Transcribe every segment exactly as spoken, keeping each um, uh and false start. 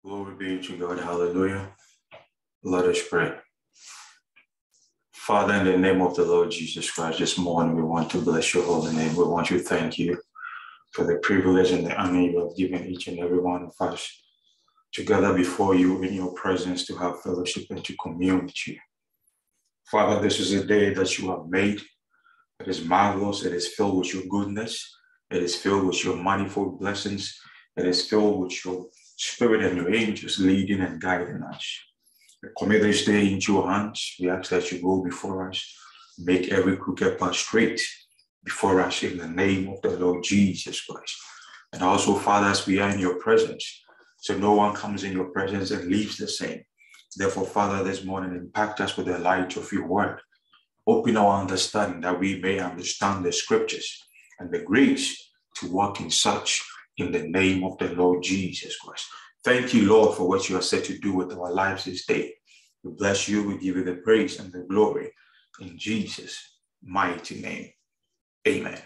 Glory be to God. Hallelujah. Let us pray. Father, in the name of the Lord Jesus Christ, this morning we want to bless your holy name. We want to thank you for the privilege and the honor you have given each and every one of us to gather before you in your presence to have fellowship and to commune with you. Father, this is a day that you have made. It is marvelous. It is filled with your goodness. It is filled with your manifold blessings. It is filled with your spirit and your angels leading and guiding us. We commit this day into your hands. We ask that you go before us, make every crooked path straight before us in the name of the Lord Jesus Christ. And also, Father, as we are in your presence, so no one comes in your presence and leaves the same. Therefore, Father, this morning, impact us with the light of your word. Open our understanding that we may understand the scriptures and the grace to walk in such in the name of the Lord Jesus Christ. Thank you, Lord, for what you are set to do with our lives this day. We bless you. We give you the praise and the glory in Jesus' mighty name. Amen.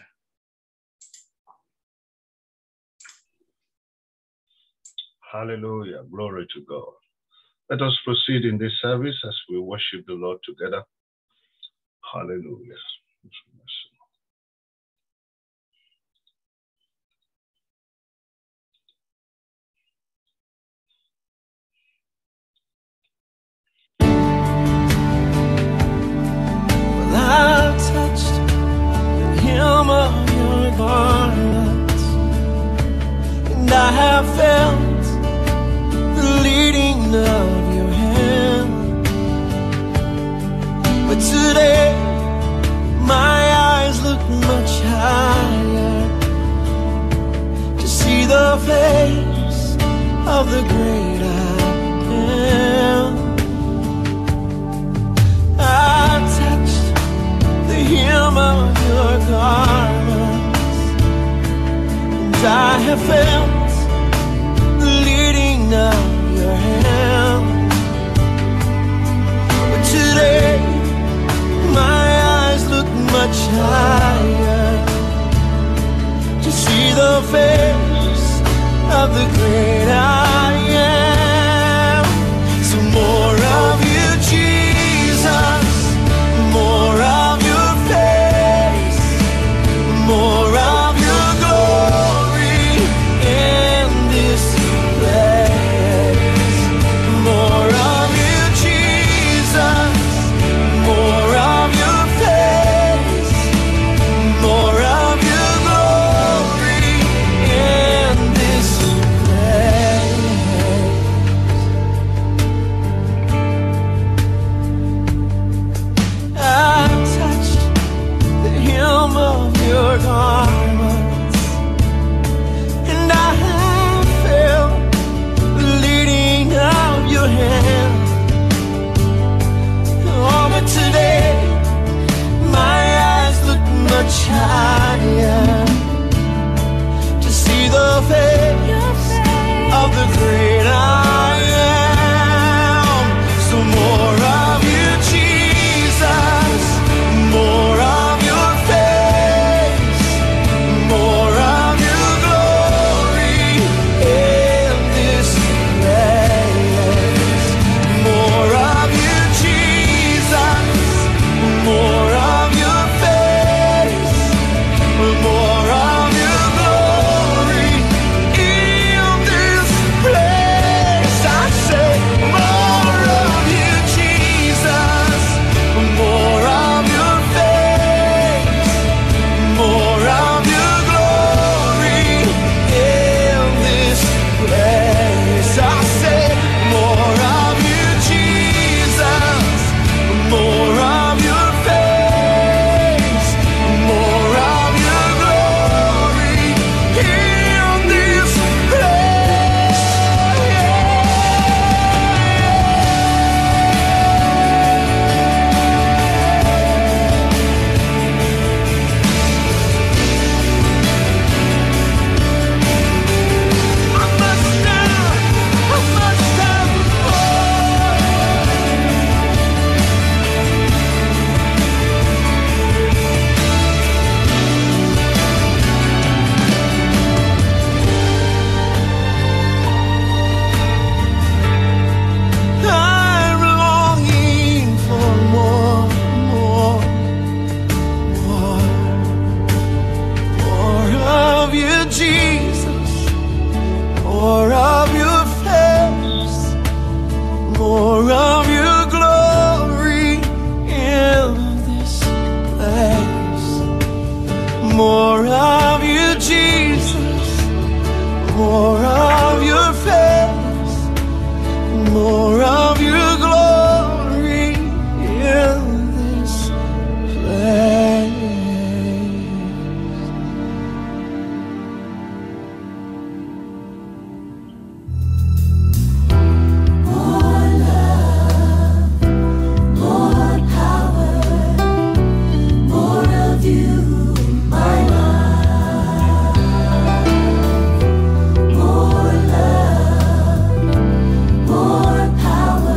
Hallelujah. Glory to God. Let us proceed in this service as we worship the Lord together. Hallelujah. Well, I touched the hem of your garments, and I have felt the leading of your hand. But today my eyes look much higher to see the face of the great I am. I touched the hem of your garments, and I have felt the leading of your hand. But today my eyes look much higher to see the face of the great I am. So more of you, Jesus, more of your face, more of your glory in this place. More of you, Jesus, more of your face, more of your glory in this place. Jesus, more of your face, more of your glory in this place. More love, more power, more of you in my life. More love, more power.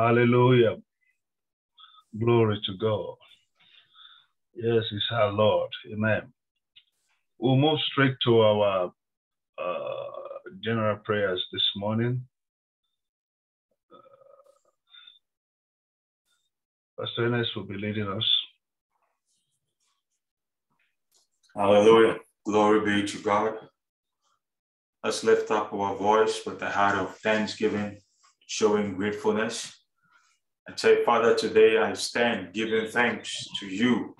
Hallelujah. Glory to God. Yes, it's our Lord. Amen. We'll move straight to our uh, general prayers this morning. Uh, Pastor Ernest will be leading us. Hallelujah. Glory be to God. Let's lift up our voice with the heart of thanksgiving, showing gratefulness. And say, Father, today I stand giving thanks to you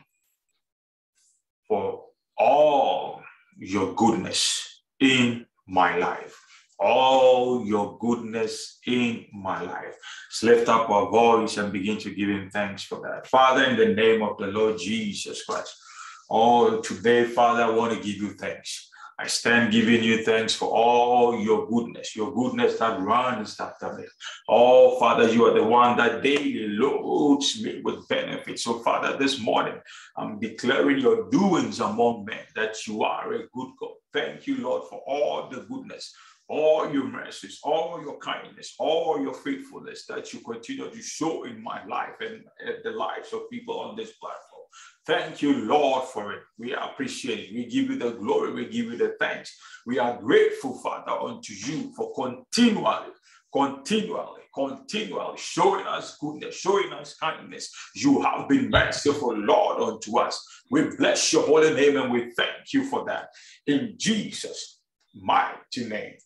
for all your goodness in my life. All your goodness in my life. Let's lift up our voice and begin to give him thanks for that. Father, in the name of the Lord Jesus Christ, oh, today, Father, I want to give you thanks. I stand giving you thanks for all your goodness, your goodness that runs after me. Oh, Father, you are the one that daily loads me with benefits. So, Father, this morning, I'm declaring your doings among men, that you are a good God. Thank you, Lord, for all the goodness, all your mercies, all your kindness, all your faithfulness that you continue to show in my life and the lives of people on this platform. Thank you, Lord, for it. We appreciate it. We give you the glory. We give you the thanks. We are grateful, Father, unto you for continually, continually, continually showing us goodness, showing us kindness. You have been merciful, Lord, unto us. We bless your holy name and we thank you for that. In Jesus' mighty name.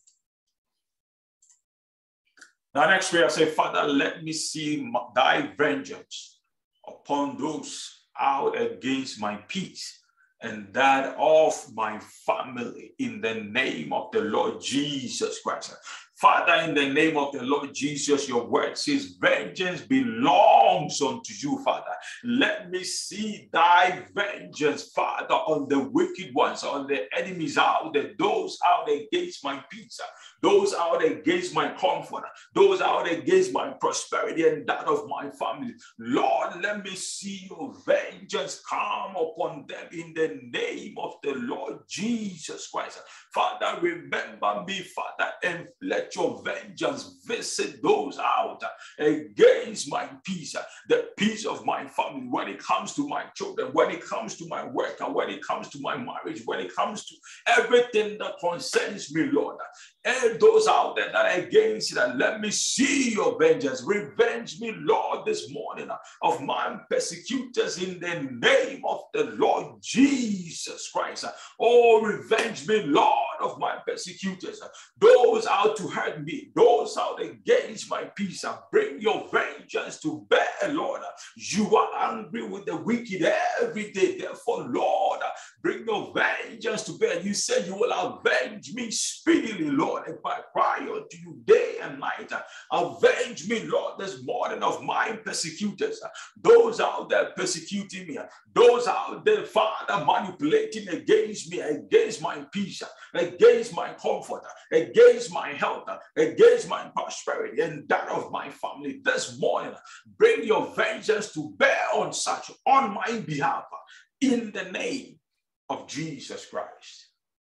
Now, next prayer, I say, Father, let me see thy vengeance upon those out against my peace and that of my family, in the name of the Lord Jesus Christ. Father, in the name of the Lord Jesus, your word says, vengeance belongs unto you, Father. Let me see thy vengeance, Father, on the wicked ones, on the enemies out there, those out against my peace, those out against my comfort, those out against my prosperity and that of my family. Lord, let me see your vengeance come upon them in the name of the Lord Jesus Christ. Father, remember me, Father, and let your vengeance visit those out against my peace, the peace of my family, when it comes to my children, when it comes to my work, and when it comes to my marriage, when it comes to everything that concerns me, Lord. And those out there that are against it, let me see your vengeance. Revenge me, Lord, this morning of my persecutors in the name of the Lord Jesus Christ. Oh, revenge me, Lord, of my persecutors. Those out to hurt me, those out against my peace, bring your vengeance to bear, Lord. You are angry with the wicked every day. Therefore, Lord, bring your vengeance to bear. You said you will avenge me speedily, Lord, if I cry unto you day and night. Avenge me, Lord, this morning of my persecutors. Those out there persecuting me, those out there, Father, manipulating against me, against my peace, against my comfort, against my health, against my prosperity and that of my family. This morning, bring your vengeance to bear on such, on my behalf, in the name of Jesus Christ.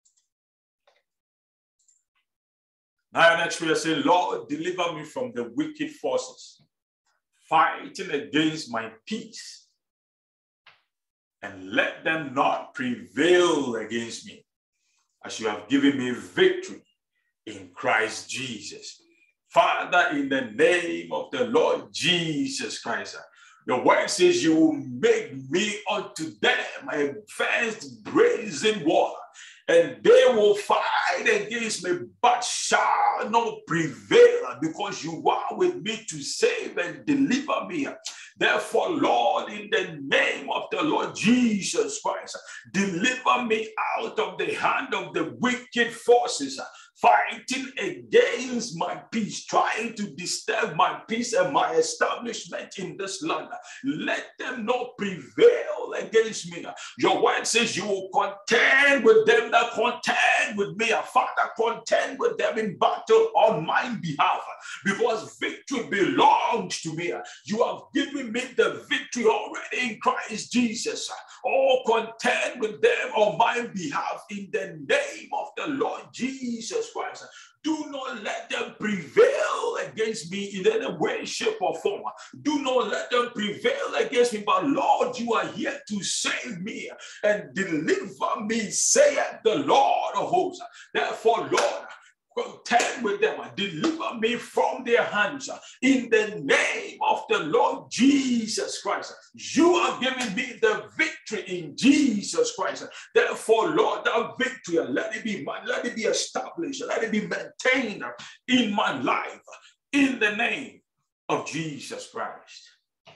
Now, next we say, Lord, deliver me from the wicked forces fighting against my peace, and let them not prevail against me, as you have given me victory in Christ Jesus. Father, in the name of the Lord Jesus Christ, your word says you will make me unto them a fenced brazen wall, and they will fight against me, but shall not prevail, because you are with me to save and deliver me. Therefore, Lord, in the name of the Lord Jesus Christ, deliver me out of the hand of the wicked forces fighting against my peace, trying to disturb my peace and my establishment in this land. Let them not prevail against me. Your word says you will contend with them that contend with me. Father, contend with them in battle on my behalf, because victory belongs to me. You have given me the victory already in Christ Jesus. Oh, contend with them on my behalf in the name of the Lord Jesus Christ. Do not let them prevail against against me in any way, shape, or form. Do not let them prevail against me, but Lord, you are here to save me and deliver me, saith the Lord of hosts. Therefore, Lord, contend with them and deliver me from their hands in the name of the Lord Jesus Christ. You are giving me the victory in Jesus Christ. Therefore, Lord, that victory, let it be mine, let it be established, let it be maintained in my life in the name of Jesus Christ.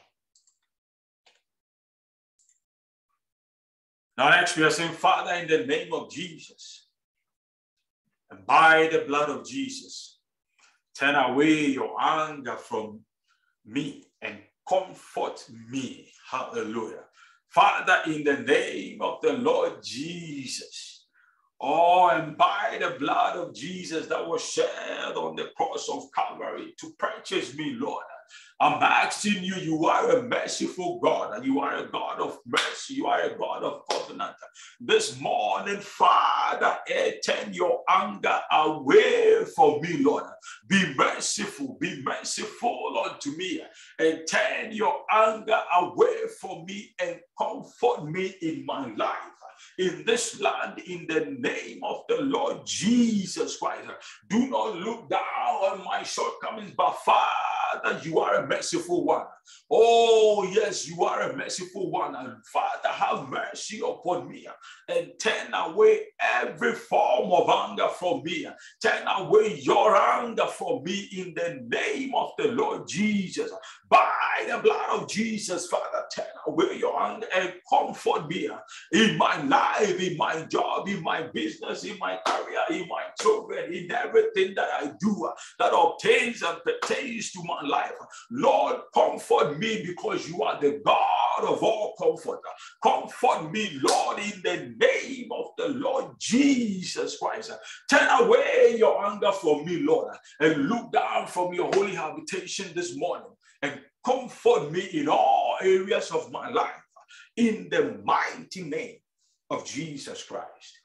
Now, next we are saying, Father, in the name of Jesus, and by the blood of Jesus, turn away your anger from me and comfort me. Hallelujah. Father, in the name of the Lord Jesus, oh, and by the blood of Jesus that was shed on the cross of Calvary to purchase me, Lord, I'm asking you, you are a merciful God, and you are a God of mercy, you are a God of covenant. This morning, Father, turn your anger away from me, Lord. Be merciful, be merciful unto me, and turn your anger away from me and comfort me in my life, in this land, in the name of the Lord Jesus Christ. Do not look down on my shortcomings, but Father, you are a merciful one. Oh, yes, you are a merciful one. And Father, have mercy upon me and turn away every form of anger from me. Turn away your anger from me in the name of the Lord Jesus. By the blood of Jesus, Father, turn away your anger and comfort me in my life, in my job, in my business, in my career, in my children, in everything that I do that obtains and pertains to my life. Lord, comfort me because you are the God of all comfort. Comfort me, Lord, in the name of the Lord Jesus Christ. Turn away your anger from me, Lord, and look down from your holy habitation this morning and comfort me in all areas of my life in the mighty name of Jesus Christ.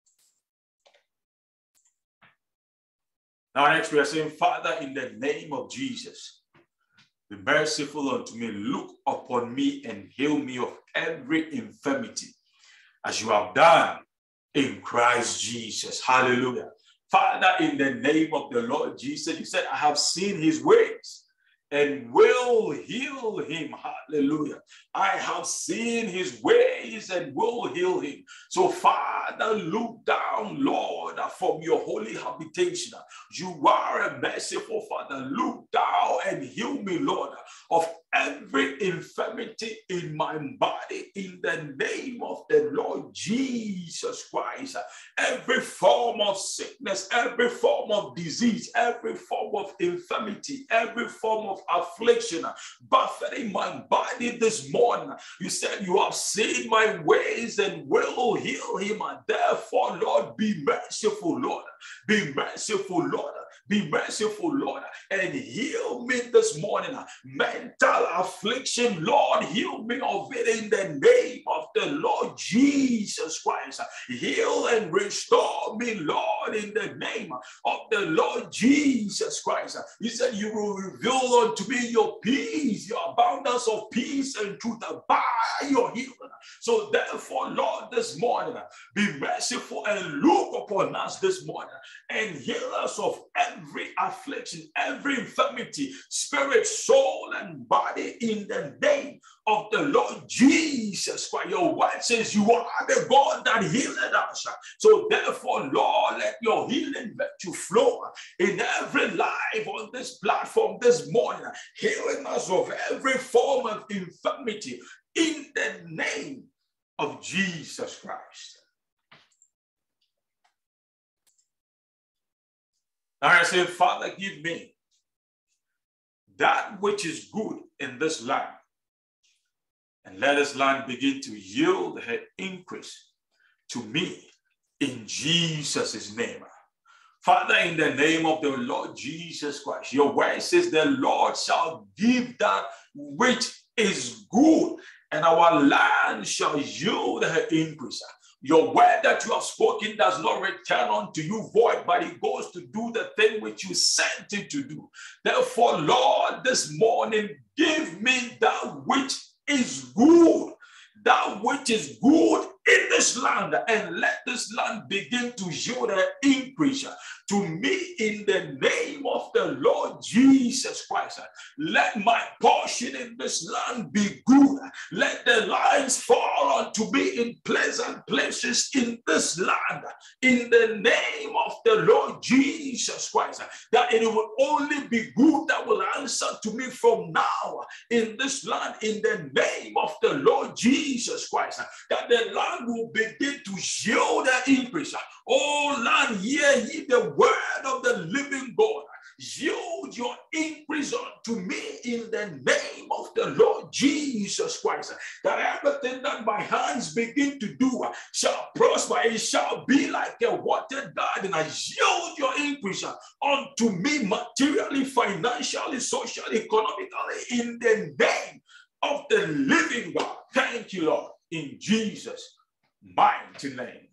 Now, next we are saying, Father, in the name of Jesus, be merciful unto me. Look upon me and heal me of every infirmity, as you have done in Christ Jesus. Hallelujah. Father, in the name of the Lord Jesus, you said, I have seen his ways and will heal him. Hallelujah. I have seen his ways and will heal him. So, Father, look down, Lord, from your holy habitation. You are a merciful Father. Look down and heal me, Lord, of every infirmity in my body in the name of the Lord Jesus Christ. Every form of sickness, every form of disease, every form of infirmity, every form of affliction buffeting my body this morning. You said you have seen my ways and will heal him. And therefore, Lord, be merciful, Lord. Be merciful, Lord. Be merciful, Lord, and heal me this morning. Mental affliction, Lord, heal me of it in the name of the Lord Jesus Christ. Heal and restore me, Lord, in the name of the Lord Jesus Christ. You said you will reveal unto me your peace, your abundance of peace and truth by your healing. So therefore, Lord, this morning, be merciful and look upon us this morning and heal us of every affliction, every infirmity, spirit, soul, and body in the name of the Lord Jesus Christ. Your word says you are the God that healed us. So therefore, Lord, let your healing virtue flow in every life on this platform this morning, healing us of every form of infirmity in the name of Jesus Christ. Now I say, Father, give me that which is good in this land, and let this land begin to yield her increase to me in Jesus' name. Father, in the name of the Lord Jesus Christ, your word says the Lord shall give that which is good, and our land shall yield her increase. Your word that you have spoken does not return unto you void, but it goes to do the thing which you sent it to do. Therefore, Lord, this morning, give me that which is good, that which is good in this land, and let this land begin to yield an increase to me in the name of the Lord Jesus Christ. Let my portion in this land be good. Let the lines fall unto me in pleasant places in this land, in the name of the Lord Jesus Christ, that it will only be good that will answer to me from now in this land, in the name of the Lord Jesus Christ, that the land will begin to yield the increase. Oh land, hear ye the word of the living God. Yield your increase unto me in the name of the Lord Jesus Christ, that everything that my hands begin to do shall prosper. It shall be like a watered garden. I yield your increase unto me materially, financially, socially, economically, in the name of the living God. Thank you, Lord, in Jesus' mighty name.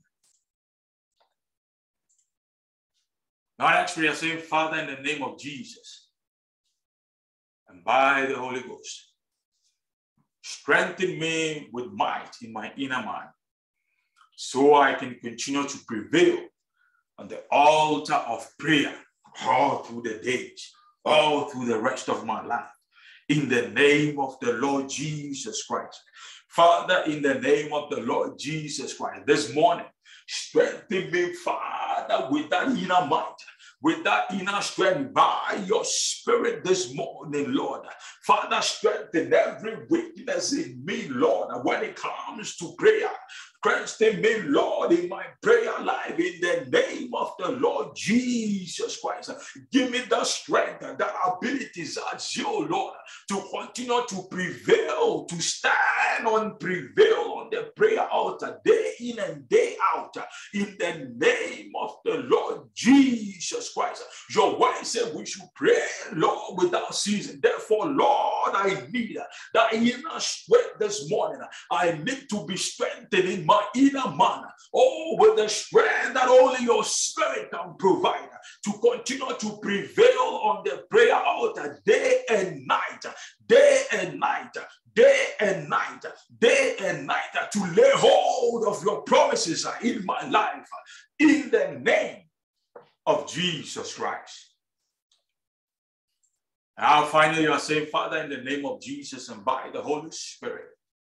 Now actually I say, Father, in the name of Jesus and by the Holy Ghost, strengthen me with might in my inner man, so I can continue to prevail on the altar of prayer all through the days, all through the rest of my life. In the name of the Lord Jesus Christ. Father, in the name of the Lord Jesus Christ, this morning, strengthen me, Father, with that inner might, with that inner strength, by your spirit this morning, Lord. Father, strengthen every weakness in me, Lord, when it comes to prayer. Strengthen me, Lord, in my prayer life, in the name of the Lord Jesus Christ. Give me the strength and the abilities as you, Lord, to continue to prevail, to stand on, prevail on the prayer altar day in and day out, in the name of the Lord Jesus Christ. Your word said we should pray, Lord, without ceasing. Therefore, Lord, I need that inner strength this morning. I need to be strengthened in my inner man, oh, with the strength that only your spirit can provide, to continue to prevail on the prayer altar day and night, day and night, day and night, day and night, to lay hold of your promises in my life, in the name of Jesus Christ. Now finally you are saying, Father, in the name of Jesus and by the Holy Spirit,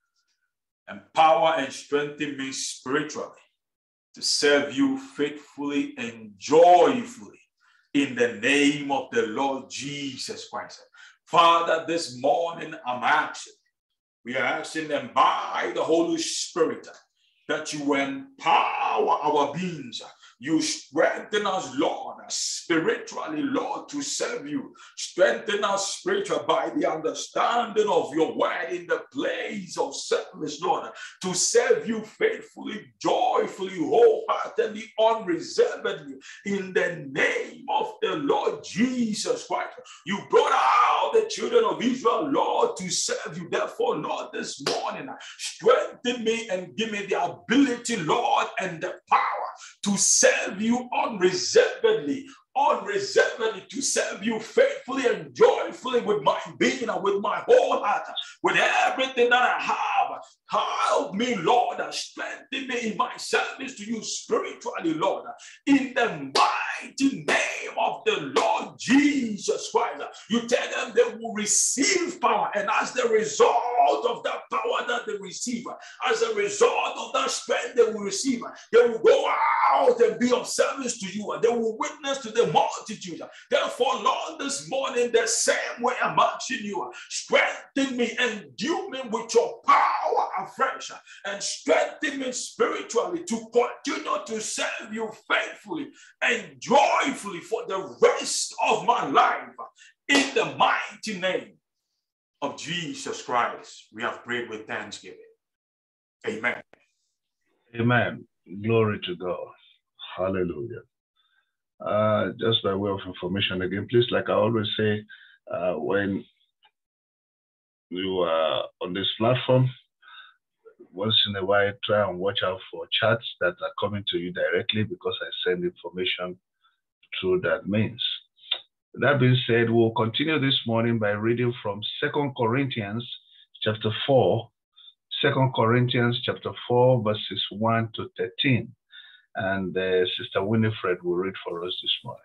empower and strengthen me spiritually to serve you faithfully and joyfully in the name of the Lord Jesus Christ. Father, this morning I'm asking, we are asking them by the Holy Spirit that you empower our beings. You strengthen us, Lord, spiritually, Lord, to serve you. Strengthen us spiritually by the understanding of your word in the place of service, Lord, to serve you faithfully, joyfully, wholeheartedly, unreservedly, in the name of the Lord Jesus Christ. You brought out the children of Israel, Lord, to serve you. Therefore, Lord, this morning, strengthen me and give me the ability, Lord, and the power to serve you unreservedly, unreservedly, to serve you faithfully and joyfully with my being and with my whole heart, with everything that I have. Help me, Lord, strengthen me in my service to you spiritually, Lord, in the mighty name of the Lord Jesus Christ. You tell them they will receive power, and as the result of that power that they receive, as a result of that strength they will receive, they will go out and be of service to you, and they will witness to the multitude. Therefore, Lord, this morning, the same way I'm asking you, strengthen me, endue me with your power afresh, and strengthen me spiritually to continue to serve you faithfully and joyfully for the rest of my life. In the mighty name of Jesus Christ, we have prayed with thanksgiving. Amen. Amen. Glory to God. Hallelujah. Uh, just by way of information again, please, like I always say, uh, when you are on this platform, once in a while, try and watch out for chats that are coming to you directly, because I send information through that means. That being said, we'll continue this morning by reading from Second Corinthians chapter four, Second Corinthians chapter four, verses one to thirteen. And uh, Sister Winifred will read for us this morning.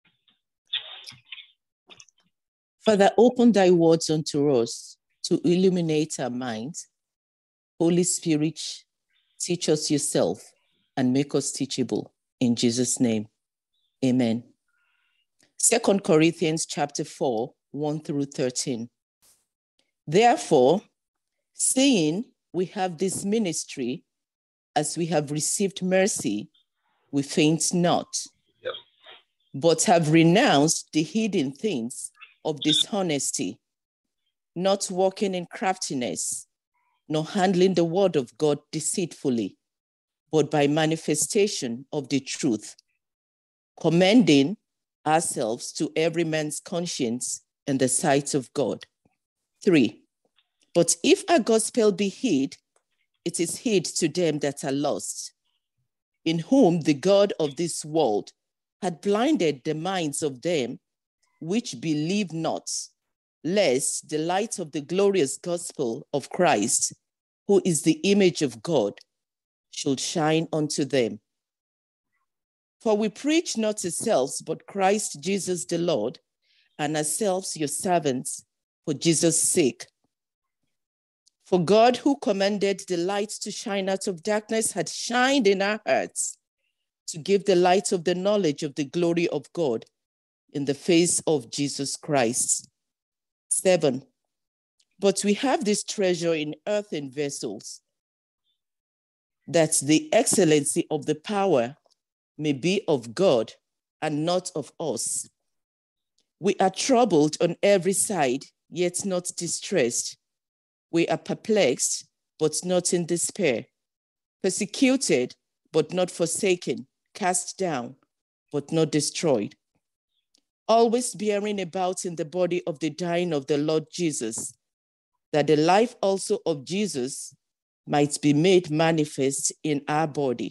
Father, open thy words unto us to illuminate our minds. Holy Spirit, teach us yourself and make us teachable. In Jesus' name, amen. Second Corinthians chapter four, one through thirteen. Therefore, seeing we have this ministry, as we have received mercy, we faint not, Yep. but have renounced the hidden things of dishonesty, not walking in craftiness, nor handling the word of God deceitfully, but by manifestation of the truth, commending ourselves to every man's conscience in the sight of God. Three, but if our gospel be hid, it is hid to them that are lost, in whom the God of this world had blinded the minds of them which believe not, lest the light of the glorious gospel of Christ, who is the image of God, should shine unto them. For we preach not ourselves, but Christ Jesus the Lord, and ourselves your servants for Jesus' sake. For God, who commanded the light to shine out of darkness, had shined in our hearts to give the light of the knowledge of the glory of God in the face of Jesus Christ. Seven, but we have this treasure in earthen vessels, that the excellency of the power may be of God and not of us. We are troubled on every side, yet not distressed. We are perplexed, but not in despair. Persecuted, but not forsaken. Cast down, but not destroyed. Always bearing about in the body of the dying of the Lord Jesus, that the life also of Jesus might be made manifest in our body.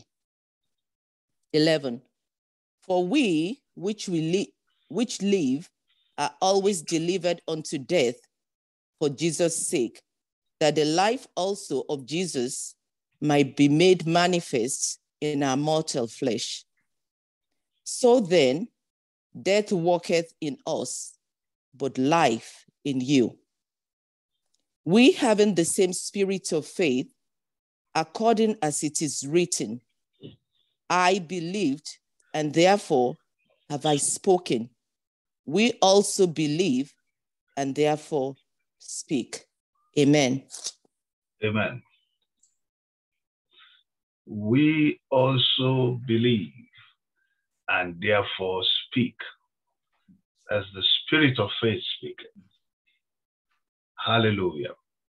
Eleven, for we which, we li- which live are always delivered unto death for Jesus' sake, that the life also of Jesus might be made manifest in our mortal flesh. So then, death walketh in us, but life in you. We having the same spirit of faith, according as it is written, I believed, and therefore have I spoken. We also believe, and therefore speak. Amen. Amen. We also believe and therefore speak, as the spirit of faith speaking. Hallelujah.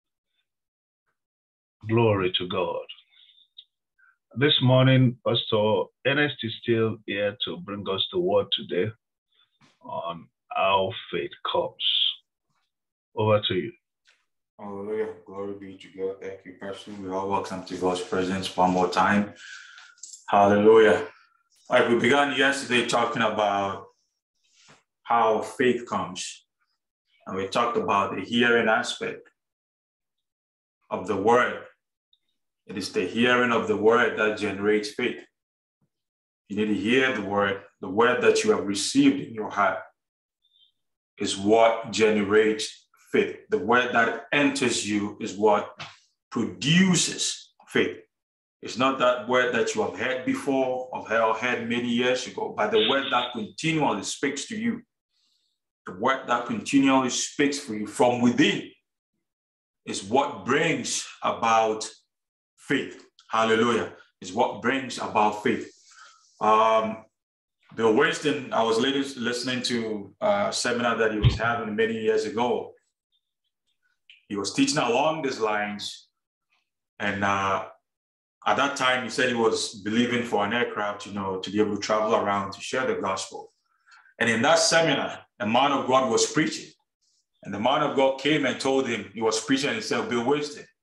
Glory to God. This morning, Pastor Ernest is still here to bring us the word today on how faith comes. Over to you. Hallelujah. Glory be to God. Thank you, Pastor. We all welcome to God's presence one more time. Hallelujah. All right, we began yesterday talking about how faith comes. And we talked about the hearing aspect of the word. It is the hearing of the word that generates faith. You need to hear the word. The word that you have received in your heart is what generates faith. The word that enters you is what produces faith. It's not that word that you have heard before or heard many years ago, but the word that continually speaks to you. The word that continually speaks for you from within is what brings about faith. Hallelujah. Is what brings about faith. Um, Bill Winston, I was listening to a seminar that he was having many years ago. He was teaching along these lines. And uh, at that time, he said he was believing for an aircraft, you know, to be able to travel around to share the gospel. And in that seminar, a man of God was preaching. And the man of God came and told him, he was preaching and he said, Bill Winston,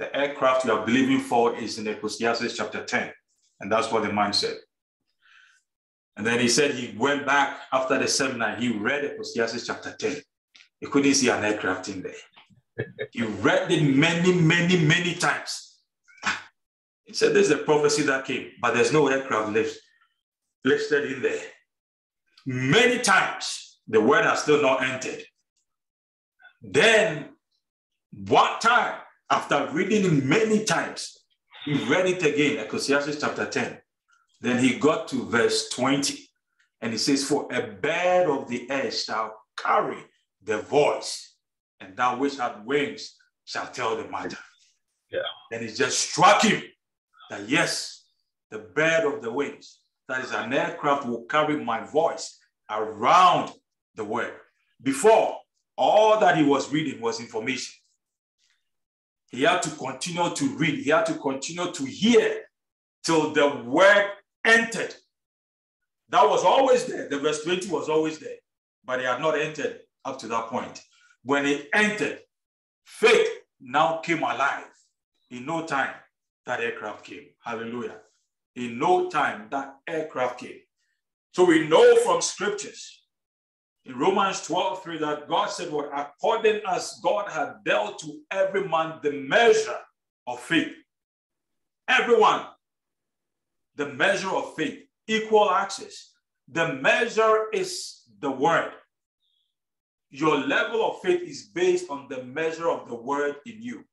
The aircraft you are believing for is in Ecclesiastes chapter ten. And that's what the man said. And then he said he went back after the seminar. He read Ecclesiastes chapter ten. He couldn't see an aircraft in there. He read it many, many, many times. He said there's a prophecy that came, but there's no aircraft list, listed in there. Many times, the word has still not entered. Then, one time, after reading it many times, he read it again, Ecclesiastes chapter ten. Then he got to verse twenty, and he says, for a bird of the air shall carry the voice, and that which hath wings shall tell the matter. Yeah. Then it just struck him that yes, the bird of the wings, that is an aircraft, will carry my voice around the world. Before, all that he was reading was information. He had to continue to read. He had to continue to hear till the word entered. That was always there. The verse twenty was always there, but it had not entered up to that point. When it entered, faith now came alive. In no time, that aircraft came. Hallelujah. In no time, that aircraft came. So we know from scriptures in Romans twelve three that God said, what according as God had dealt to every man the measure of faith. Everyone, the measure of faith, equal access. The measure is the word. Your level of faith is based on the measure of the word in you.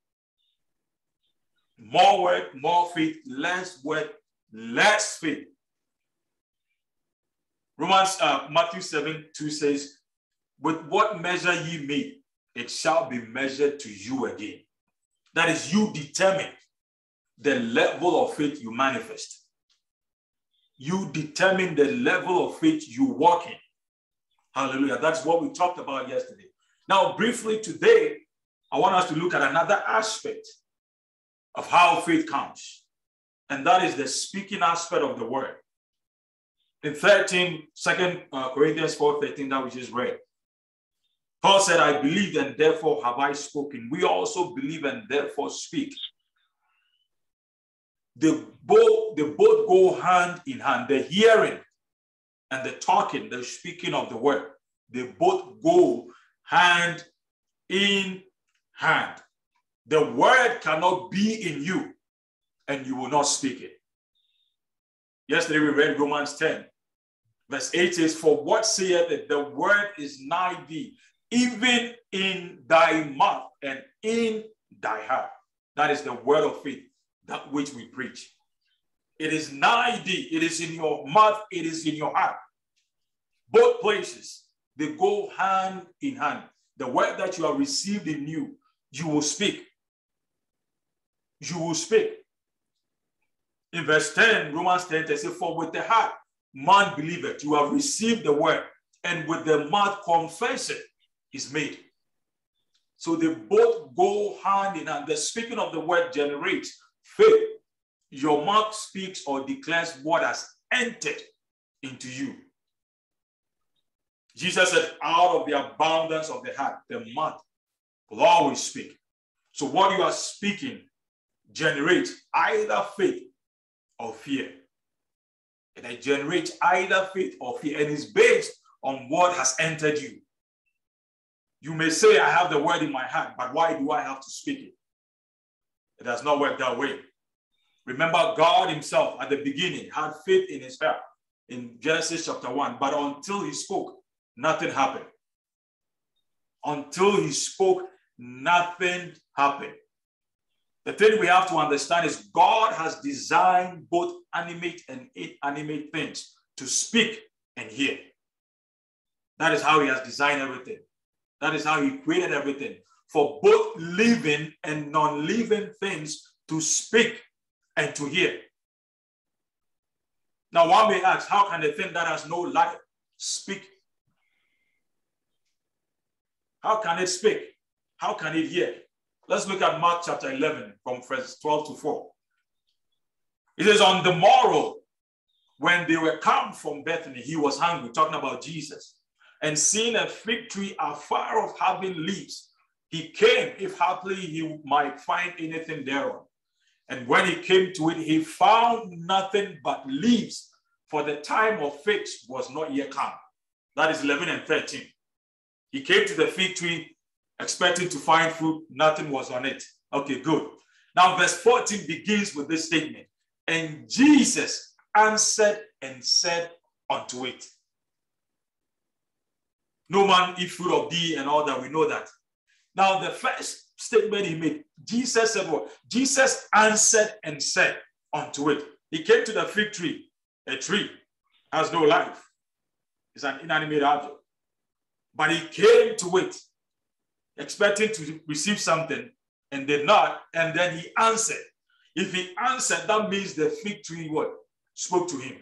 More word, more faith, less word, less faith. Romans, uh, Matthew seven two says, with what measure ye meet, it shall be measured to you again. That is, you determine the level of faith you manifest. You determine the level of faith you walk in. Hallelujah. That's what we talked about yesterday. Now, briefly today, I want us to look at another aspect of how faith comes. And that is the speaking aspect of the word. In thirteen, Second Corinthians four thirteen, that we just read, Paul said, I believe and therefore have I spoken. We also believe and therefore speak. They both, they both go hand in hand. The hearing and the talking, the speaking of the word, they both go hand in hand. The word cannot be in you and you will not speak it. Yesterday we read Romans ten, verse eight says, for what saith it? The word is nigh thee, even in thy mouth and in thy heart. That is the word of faith, that which we preach. It is nigh thee, it is in your mouth, it is in your heart. Both places, they go hand in hand. The word that you have received in you, you will speak. You will speak. In verse ten, Romans ten, they say, for with the heart man believeth, you have received the word, and with the mouth confession is made. So they both go hand in hand. The speaking of the word generates faith. Your mouth speaks or declares what has entered into you. Jesus said, out of the abundance of the heart, the mouth will always speak. So what you are speaking generates either faith or fear. And it generates either faith or fear, and is based on what has entered you. You may say, I have the word in my heart, but why do I have to speak it? It does not work that way. Remember, God himself at the beginning had faith in his heart in Genesis chapter one, but until he spoke, nothing happened. Until he spoke, nothing happened. The thing we have to understand is God has designed both animate and inanimate things to speak and hear. That is how he has designed everything. That is how he created everything. For both living and non-living things to speak and to hear. Now one may ask, how can a thing that has no life speak? How can it speak? How can it hear? Let's look at Mark chapter eleven from verse twelve to four. It says, on the morrow, when they were come from Bethany, he was hungry, talking about Jesus, and seeing a fig tree afar off having leaves, He came if haply he might find anything thereon. And when he came to it, he found nothing but leaves, for the time of figs was not yet come. That is eleven and thirteen. He came to the fig tree expecting to find fruit. Nothing was on it. Okay, good. Now verse fourteen begins with this statement. And Jesus answered and said unto it. No man eat fruit of thee and all that. We know that. Now the first statement he made, Jesus said what? Jesus answered and said unto it. He came to the fig tree. A tree has no life. It's an inanimate object. But he came to it expecting to receive something and did not. And then he answered. If he answered, that means the fig tree what? Spoke to him.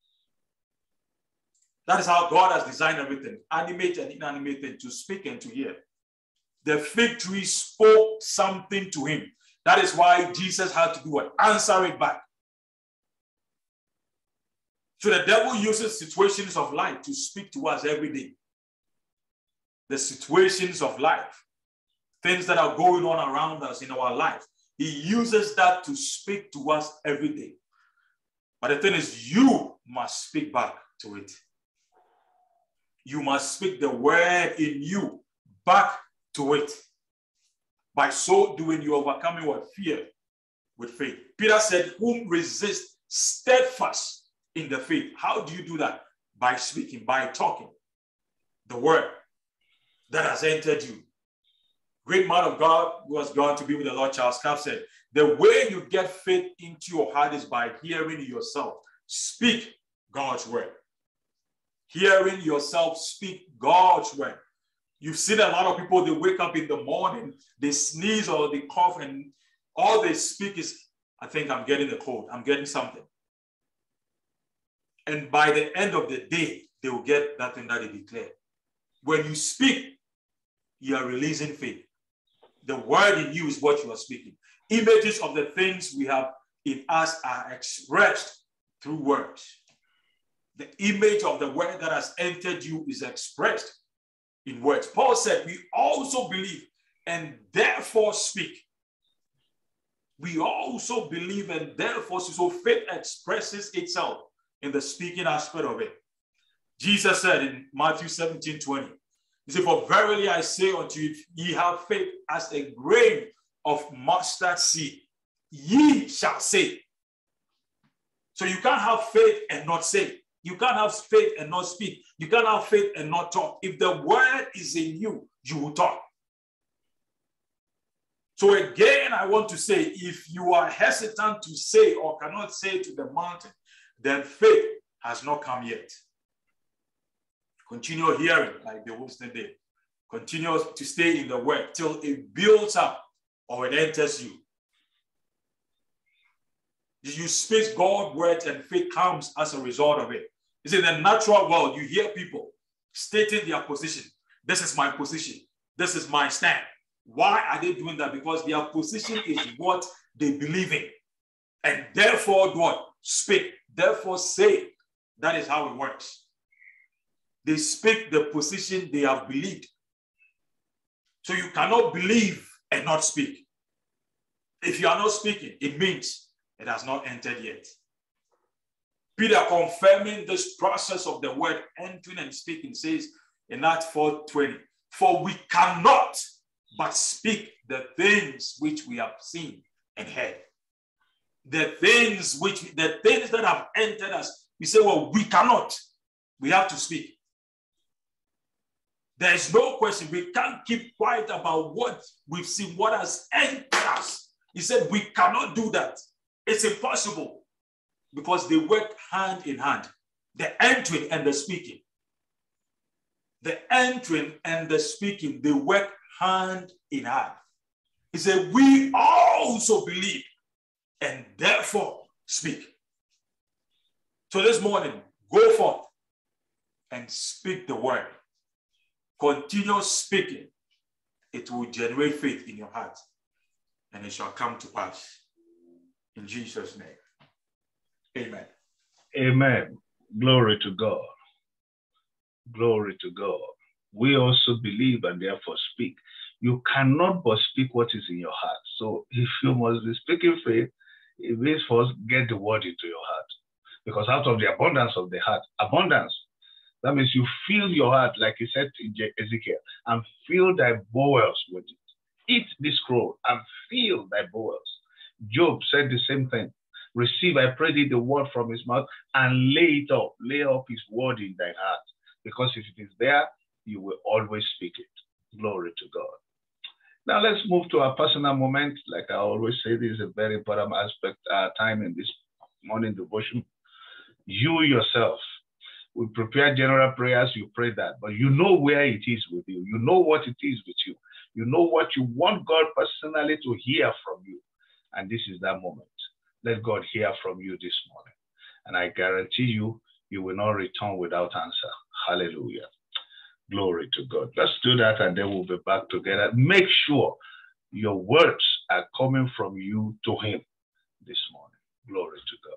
That is how God has designed everything, animate and inanimate thing, to speak and to hear. The fig tree spoke something to him. That is why Jesus had to do what? Answer it back. So the devil uses situations of life to speak to us every day. The situations of life, things that are going on around us in our life, he uses that to speak to us every day. But the thing is, you must speak back to it. You must speak the word in you back to it. By so doing, you overcoming what? Fear with faith. Peter said, whom resist steadfast in the faith. How do you do that? By speaking, by talking. The word that has entered you. Great man of God who has gone to be with the Lord, Charles Caff, said, the way you get faith into your heart is by hearing yourself speak God's word. Hearing yourself speak God's word. You've seen a lot of people, they wake up in the morning, they sneeze or they cough, and all they speak is, I think I'm getting a cold, I'm getting something. And by the end of the day, they will get that thing that they declare. When you speak, you are releasing faith. The word in you is what you are speaking. Images of the things we have in us are expressed through words. The image of the word that has entered you is expressed in words. Paul said, we also believe and therefore speak. We also believe and therefore speak. So faith expresses itself in the speaking aspect of it. Jesus said in Matthew seventeen twenty, he said, for verily I say unto you, if ye have faith as a grain of mustard seed, ye shall say. So you can't have faith and not say. You can't have faith and not speak. You can't have faith and not talk. If the word is in you, you will talk. So again, I want to say, if you are hesitant to say or cannot say to the mountain, then faith has not come yet. Continue hearing like the Wilson did. Continue to stay in the word till it builds up or it enters you. You speak God's word and faith comes as a result of it. You see, in the natural world, you hear people stating their position. This is my position. This is my stand. Why are they doing that? Because their position is what they believe in. And therefore, what? Speak. Therefore, say. That is how it works. They speak the position they have believed. So you cannot believe and not speak. If you are not speaking, it means it has not entered yet. Peter confirming this process of the word entering and speaking says in Acts four twenty, for we cannot but speak the things which we have seen and heard. The things which, the things that have entered us, we say, well, we cannot. We have to speak. There is no question. We can't keep quiet about what we've seen, what has entered us. He said, we cannot do that. It's impossible because they work hand in hand. The entering and the speaking. The entering and the speaking, they work hand in hand. He said, we also believe and therefore speak. So this morning, go forth and speak the word. Continue speaking. It will generate faith in your heart and it shall come to pass. In Jesus' name. Amen. Amen. Glory to God. Glory to God. We also believe and therefore speak. You cannot but speak what is in your heart. So if you must be speaking faith, it means first get the word into your heart. Because out of the abundance of the heart, abundance, that means you fill your heart, like he said in Ezekiel, and fill thy bowels with it. Eat this scroll and fill thy bowels. Job said the same thing. Receive, I pray thee, the word from his mouth and lay it up. Lay up his word in thy heart. Because if it is there, you will always speak it. Glory to God. Now let's move to our personal moment. Like I always say, this is a very important aspect, uh, time in this morning devotion. You yourself, we prepare general prayers, you pray that, but you know where it is with you. You know what it is with you. You know what you want God personally to hear from you. And this is that moment. Let God hear from you this morning. And I guarantee you, you will not return without answer. Hallelujah. Glory to God. Let's do that and then we'll be back together. Make sure your words are coming from you to him this morning. Glory to God.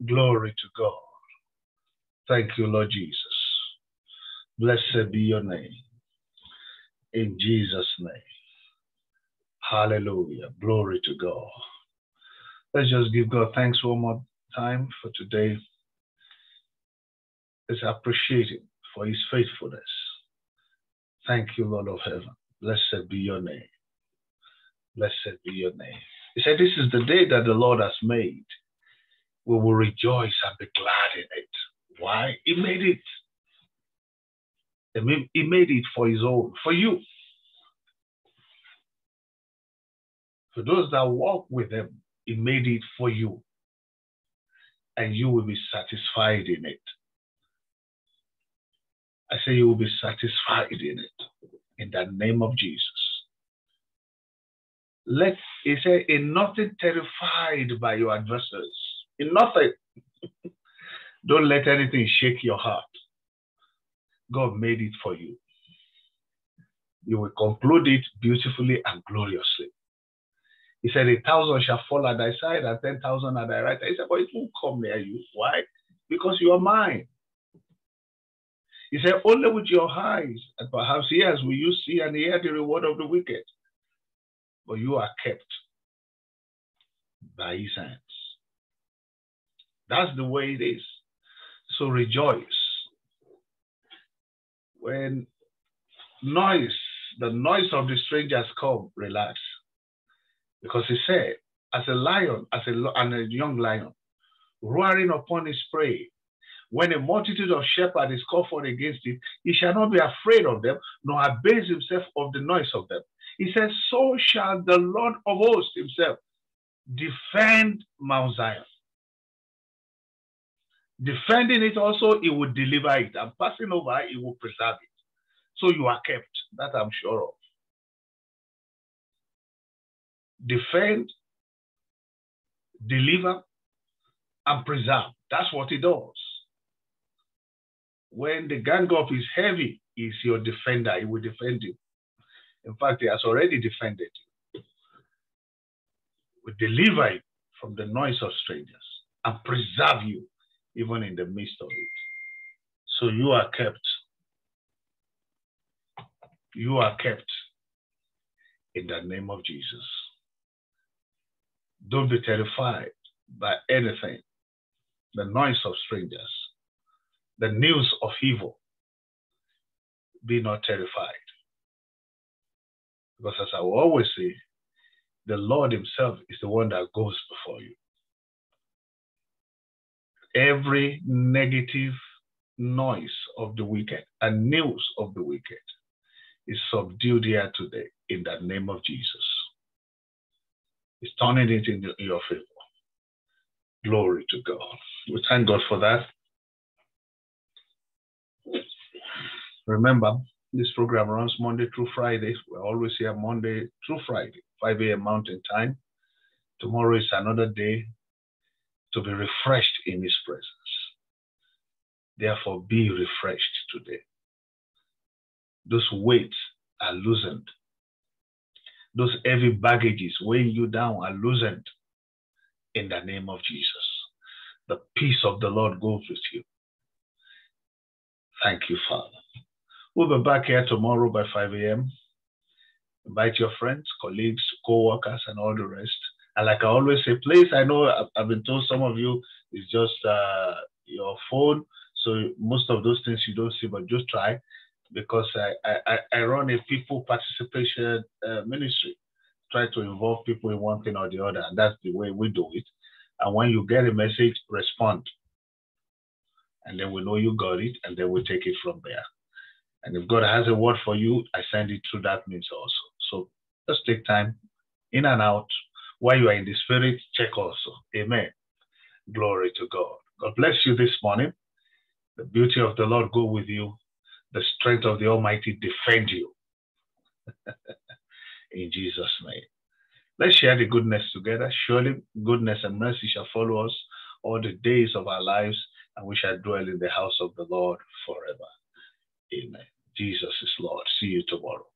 Glory to God. Thank you, Lord Jesus. Blessed be your name. In Jesus' name. Hallelujah. Glory to God. Let's just give God thanks one more time for today. Let's appreciate Him for His faithfulness. Thank you, Lord of heaven. Blessed be your name. Blessed be your name. He said, this is the day that the Lord has made. We will rejoice and be glad in it. Why? He made it. He made it for His own, for you. For those that walk with Him, He made it for you. And you will be satisfied in it. I say you will be satisfied in it. In the name of Jesus. Let, he said, in nothing terrified by your adversaries. In nothing. Don't let anything shake your heart. God made it for you. You will conclude it beautifully and gloriously. He said, a thousand shall fall at thy side and ten thousand at thy right. He said, but it won't come near you. Why? Because you are mine. He said, only with your eyes and perhaps ears will you see and hear the reward of the wicked. But you are kept by His hands. That's the way it is. So rejoice. When noise, the noise of the strangers come, relax. Because he said, as a lion, as a, and a young lion, roaring upon his prey, when a multitude of shepherds is called forth against it, he shall not be afraid of them, nor abase himself of the noise of them. He says, so shall the Lord of hosts himself defend Mount Zion. Defending it also, he will deliver it. And passing over, he will preserve it. So you are kept. That I'm sure of. Defend, deliver, and preserve. That's what he does. When the gang up is heavy, he's your defender. He will defend you. In fact, he has already defended you. He will deliver you from the noise of strangers and preserve you even in the midst of it. So you are kept. You are kept in the name of Jesus. Don't be terrified by anything, the noise of strangers, the news of evil. Be not terrified. Because as I will always say, the Lord himself is the one that goes before you. Every negative noise of the wicked and news of the wicked is subdued here today in the name of Jesus. He's turning it in your favor. Glory to God. We thank God for that. Remember, this program runs Monday through Friday. We're always here Monday through Friday, five a m Mountain Time. Tomorrow is another day to be refreshed in his presence. Therefore, be refreshed today. Those weights are loosened. Those heavy baggages weighing you down are loosened in the name of Jesus. The peace of the Lord goes with you. Thank you, Father. We'll be back here tomorrow by five a m Invite your friends, colleagues, co-workers, and all the rest. And like I always say, please, I know I've, I've been told some of you it's just uh, your phone. So most of those things you don't see, but just try. Because I, I, I run a people participation uh, ministry. Try to involve people in one thing or the other. And that's the way we do it. And when you get a message, respond. And then we know you got it. And then we take it from there. And if God has a word for you, I send it through that means also. So just take time in and out. While you are in the spirit, check also. Amen. Glory to God. God bless you this morning. The beauty of the Lord go with you. The strength of the Almighty defend you. In Jesus' name. Let's share the goodness together. Surely goodness and mercy shall follow us all the days of our lives, and we shall dwell in the house of the Lord forever. Amen. Jesus is Lord. See you tomorrow.